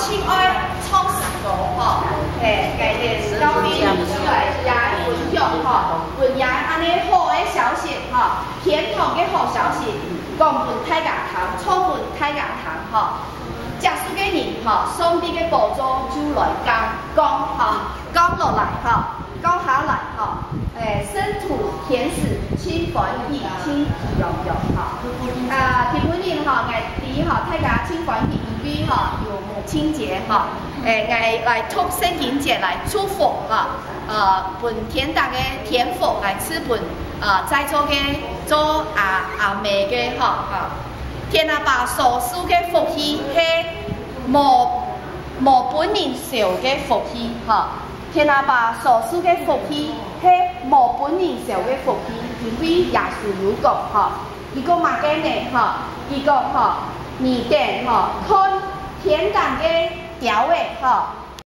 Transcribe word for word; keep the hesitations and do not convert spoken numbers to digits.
亲爱创始国吼，诶，家己高明出来也分享吼，分享安尼好诶消息吼，天堂嘅好消息，讲分大家通，充分大家通吼。食素嘅人吼，上帝嘅宝座就来讲讲吼，讲落来吼，讲下来吼，诶，生土甜食清欢喜，清喜洋洋吼。啊，天本人吼，爱伫吼，大家清欢喜，因为吼有母亲节吼，诶，爱来托圣经节来祝福吼，呃，本天大嘅天父来赐本呃在座嘅做阿阿妹嘅吼吼。天阿爸所赐嘅福气係無無本人受嘅福氣，嚇！天阿爸所賜嘅福氣係無本人受嘅福氣，因為耶穌有講，嚇！伊講乜嘅呢？嚇！伊講嚇，你哋嚇看天堂嘅調位，嚇！